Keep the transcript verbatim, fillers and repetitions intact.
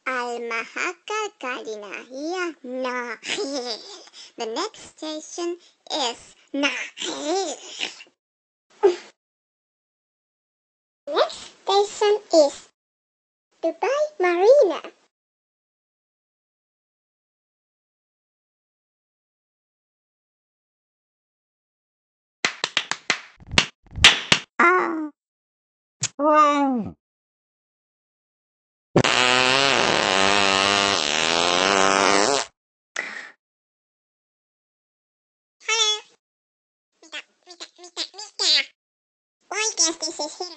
Al-Mahakal Kalinahia Nahil. The next station is Nahil. Next station is Dubai Marina. Ah. Oh. Hello. Mika, Mika, Mika, Mika. Why guess this is him?